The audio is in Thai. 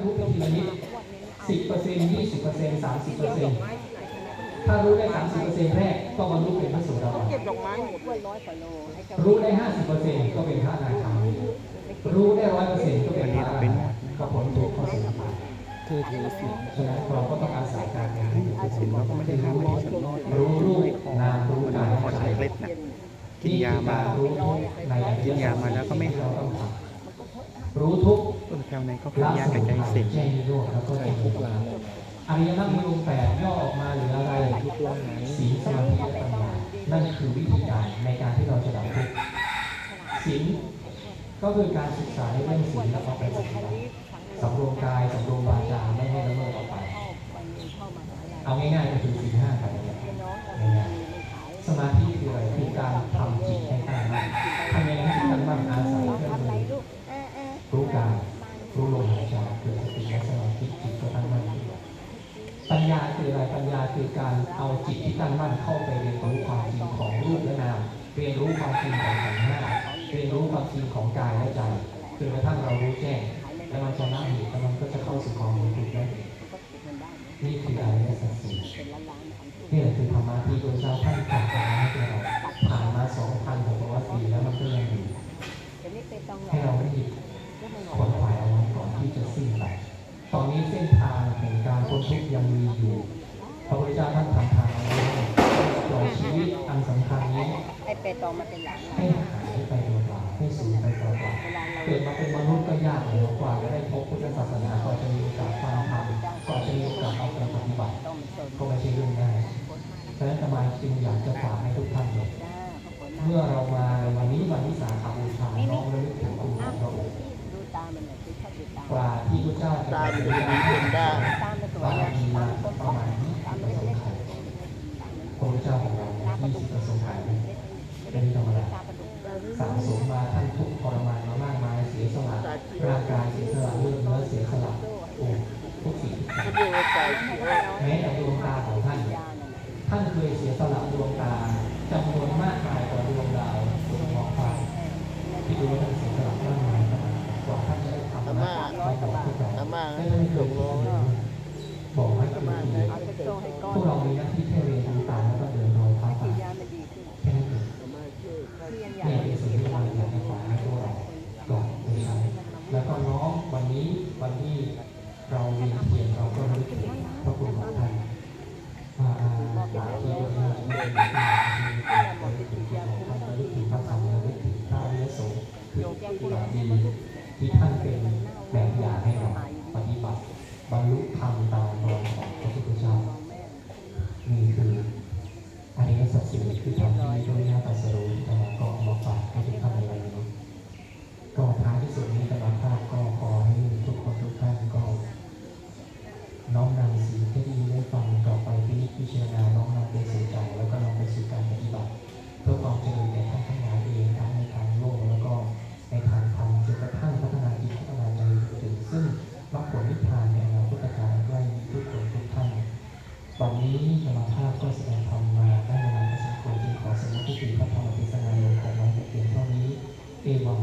รู้ไปทีละนิด10% 20% 30%ถ้ารู้ได้30%แรกก็บรรลุเป็นพระโสดาบันรู้ได้50%ก็เป็นพระอนาคามีรู้ได้100%ก็เป็นพระอรหันต์ก็ผลถูกข้อสุดท้ายถือศีลฉะนั้นเราก็ต้องอาศัยการงานศีลเราก็ไม่ได้ห้ามไม่ได้สนองรู้รูปนามรู้กายขอใช้เคล็ดนะกินยามากินยามาแล้วก็ไม่หายรู้ทุกต้นแถวไหนก็เป็นยากับใจเสกแล้วก็ทุกอย่างอริยมรรคมีองค์8ย่อออกมาหรืออะไรศีลสมาธิและปัญญานั่นคือวิธีการในการที่เราจะดับทุกข์ศีลก็คือการศึกษาในเรื่องศีลแล้วเอาไปปฏิบัติสำรวมกายสำรวมวาจาไม่ให้ละเมิดออกไปเอาง่ายๆก็คือศีล5กันง่ายๆสมาธิคืออะไรคือการทำจิตให้ตั้งมั่นทำยังไงให้ตั้งมั่นอาศัยเครื่องมือรู้กายรู้ลมหายใจเกิดสติและสมาธิจิตก็ตั้งมั่นปัญญาคืออะไรปัญญาคือการเอาจิตที่ตั้งมั่นเข้าไปเรียนรู้ความจริงของรูปและนามเรียนรู้ความจริงของขันธ์ 5เรียนรู้ความจริงของกายและใจจนกระทั่งเรารู้แจ้งแล้วมันจะละเหตุแล้วมันก็จะเข้าสู่ความรู้ถูกได้นี่คืออริยสัจสี่นี่แหละคือธรรมะที่พระเจ้าท่านตรัสมาให้เราผ่านมา2,600 ปีแล้วมันก็ยังอยู่ให้เราได้ขวนขวายเอาไว้ก่อนที่จะสิ้นไปตอนนี้เส้นทางแห่งการพ้นทุกข์ยังมีอยู่พระพุทธเจ้าท่านทำทางเอาไว้ปล่อยชีวิตอันสำคัญนี้ให้หายไปโดยเปล่าให้สูญไปเปล่าเกิดมาเป็นมนุษย์ก็ยากเหลือกว่าจะได้พบพุทธศาสนาก็จะมีโอกาสฟังธรรมก็จะมีโอกาสเอาไปปฏิบัติก็ไม่ใช่เรื่องง่ายฉะนั้นอาตมาจึงอยากจะฝากให้ทุกท่านเลยเมื่อเรามาในวันนี้วันวิสาขบูชาน้อมระลึกถึงคุณของพระองค์กว่าที่พระเจ้าจะได้เป็นบารมีมาประมาณ20 ประสงค์ไขยพระเจ้าของเรา20 ประสงค์ไขยเป็นธรรมดาสั่งสมมาท่านทุกทรมานมามากมายเสียสละร่างกายเสียสละเลือดเนื้อเสียสละทุกสิ่งทุกอย่างแม้แต่ดวงตาของท่านเคยเสียสละดวงตาจำนวนมากมายกว่าดวงดาวบนท้องฟ้าที่ดูว่าท่านเสียสละมากมายกว่าท่านจะได้ทำนะไม่บอกพวกเราไม่ได้เคยบอกให้คือพวกเรามีหน้าที่แค่เรียนรู้ตามแล้วก็เดินรอยเท้าตามแค่นั้นเองนี่เป็นสิ่งที่เราอยากจะฝากให้พวกเราก่อนไปใช้แล้วก็น้อมวันนี้วันที่เราเวียนเทียนเราก็รู้ถึงพระคุณของท่านหลายที่เราไม่เป็นที่เรารู้ถึงที่ของท่านรู้ถึงพระธรรมรู้ถึงพระอริยสงฆ์คือผู้หลักดีที่ท่านเป็นแบบอย่างให้เราปฏิบัติบรรลุธรรมตามรอยของพระพุทธเจ้านี่คืออริยสัจสี่คือธรรมที่พระพุทธเจ้าตรัสรู้แต่ก็มาฝากให้ทุกท่านในวันนี้ก็ท้ายที่สุดนี้กำลังภาพก็ขอให้ทุกคนทุกท่านก็น้อมนำสิ่งที่ดีได้ฟังต่อไปพิจารณาน้อมนำไปสู่ใจแล้วก็นำไปสู่การปฏิบัติเพื่อความเจริญแก่ท่านทั้งหลายเองทั้งในทางโลกแล้วก็ในทางธรรมจนกระทั่งพัฒนาจิตพัฒนาใจถึงซึ่งมรรคผลนิพพานในอนาคตการใกล้ทุกคนทุกท่านตอนนี้ธรรมภาพก็แสดงธรรมมาได้เวลาพอสมควรจึงขอสมุทิพระธรรมเทศนาลงของเราแต่เพียงเท่านี้เอวัง